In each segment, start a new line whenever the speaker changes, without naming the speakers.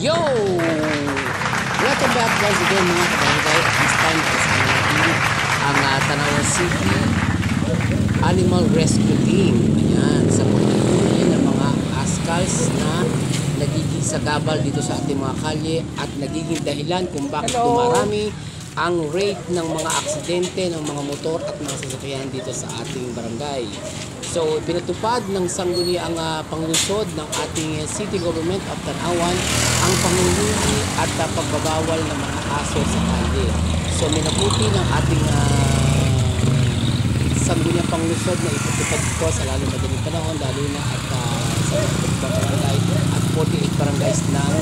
Yo! Welcome back guys again mga kabarangay. At this time kasama natin ang Tanawan City Animal Rescue Team. Ayan, sa pagtutulungan ng mga askals na nagiging sagabal dito sa ating mga kalye at nagiging dahilan kung bakit dumarami ang rate ng mga aksidente ng mga motor at mga sasakyan dito sa ating barangay. So, pinatupad ng sangguniang panglungsod ng ating City Government of Tanawan ang panguhuli at pagbabawal ng mga aso sa kalye. So, minabuti ng ating sangguniang panglungsod na ipatupad ito sa lalo madaling panahon, lalo na at sa mga barangay at 48 barangays ng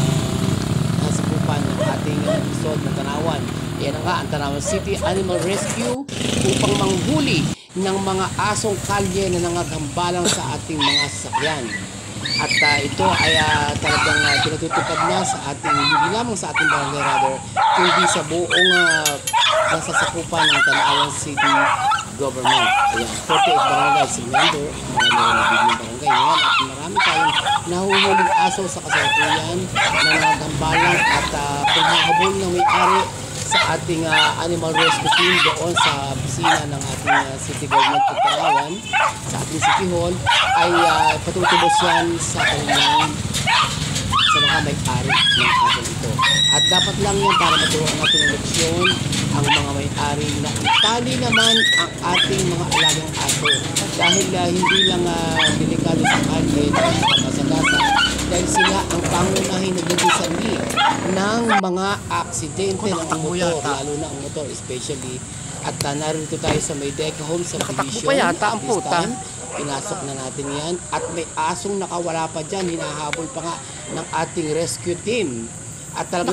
nasakupan ng ating lungsod ng Tanawan. Yan nga ang Tanawan City Animal Rescue upang manghuli ng mga asong kalye na nangagambalang sa ating mga sasakyan. At ito ay talagang pinatutupad na sa ating, hindi lamang sa ating barangay rather, kundi sa buong nasasakupan ng Tanawan City Government. Ayan, 48 barangays. Remember, marami barangay ngayon at marami tayong nahuhuling aso sa kasalukuyan na nangagambalang at paghahabol ng may-ari sa ating animal rescue team doon sa opisina ng ating City Government of Tanawan, sa ating City Hall, ay patutubos yan sa kanilang sa mga may-ari ng aso ito. At dapat lang yan para maturuan natin ng leksyon ang mga may-ari na itali naman ang ating mga alagang aso dahil hindi lang delikado sa kalye na kapasagasa dahil sila ang pangunahing nagbibisali ng mga aksidente ng motor, lalo na ang motor especially. At narito tayo sa may Deca Home Subdivision.
Pa yata ang puta.
Pinasok na natin yan at may asong nakawala pa dyan, hinahabol pa nga ng ating rescue team. At talagang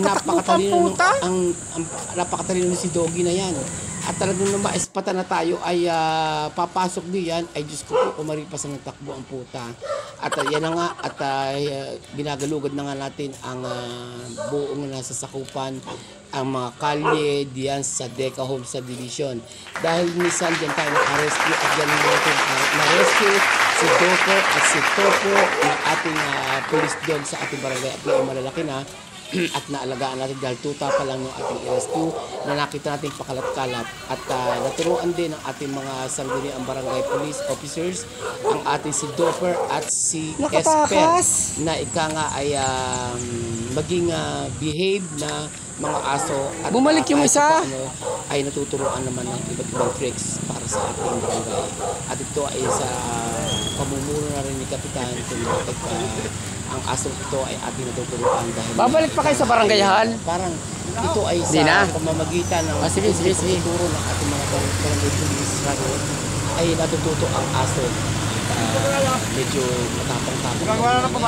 napakatalino si Doggy na yan. At talagang nung maispata na tayo ay papasok diyan ay Diyos ko po, umaripas ng takbo ang puta. At yan na nga at binagalugad na nga natin ang buong nasasakupan ang mga kalye diyan sa Deca Home Subdivision. Dahil minsan diyan tayo na-rescue at yan natin na-rescue si Dopo at si Topo ng ating police dog sa ating barangay at yung malalaki na at naalagaan natin dahil tuta pa lang ng ating rescue na nakita natin pakalat-kalat at naturuan din ng ating mga sangguniang barangay police officers ang ating si Doper at si Esper na ika nga ay maging behave na mga aso at
bumalik yung isa
ay natuturuan naman ng iba't ibang tricks para sa ating barangay at ito ay sa pamumuno na rin ni Kapitan kung bakit ang asong ito ay ating natuturuan dahil
babalik pa kayo sa barangay hall.
Parang ito ay sa pamamagitan ng tuturo ng ating mga barangay police ay natututo ang aso medyo matapang-tapang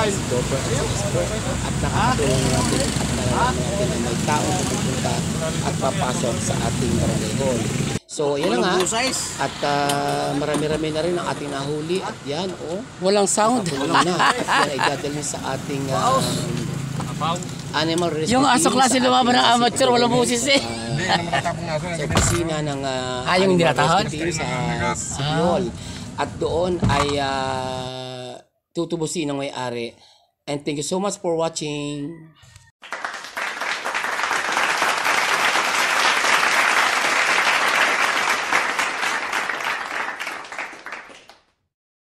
at nakakatulong natin at nalaman natin na may tao na pupunta at papasok sa ating barangay hall. So, yan na nga. At marami-rami na rin ang ating nahuli. At yan,
walang sound.
Yan ay dadalhin sa ating animal rescue.
Yung aso klase lumaban ng amateur, walang busis eh.
Sa opisina ng
yung
animal rescue team sa Siol. At doon ay tutubusin ng may-ari. And thank you so much for watching.